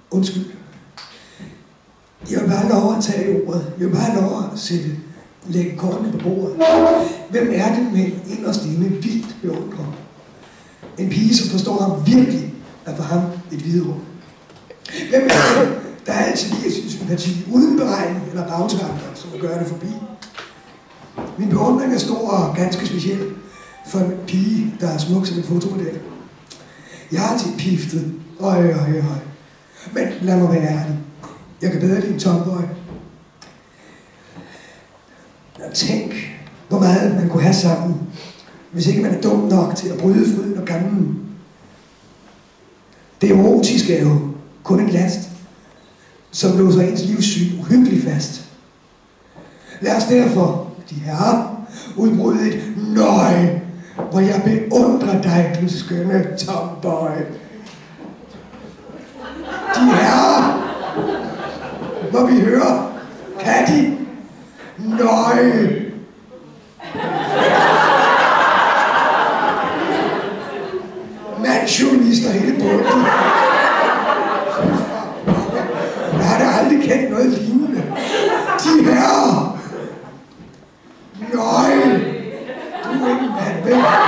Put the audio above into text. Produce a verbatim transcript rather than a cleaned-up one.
Undskyld. Jeg vil bare lov at tage ordet. Jeg vil bare lov at sætte, lægge kortene på bordet. Hvem er det med inderst inde vildt beundrer? En pige, som forstår ham virkelig, er for ham et viderum. Hvem er det, der altid lige sin sympati uden beregning eller bagtanker, som gør det forbi? Min beundring er stor og ganske speciel for en pige, der er smuk som en fotomodel. Jeg har tit piftet. Øj, øj, øj. Men lad mig være ærlig. Jeg kan bedre lide en tomboy. Tænk, hvor meget man kunne have sammen, hvis ikke man er dum nok til at bryde fryden og gammen. Det erotiske er jo kun en last, som låser ens livssyn uhyggeligt fast. Lad os derfor, de herrer, udbryde et nøj, hvor jeg beundrer dig, du skønne tomboy. De herrer, må vi høre, kan de? Nøj. Mandsjonister hele bunden. Jeg har da aldrig kendt noget lignende. De herrer. Nøj. Du er ikke mand, vel?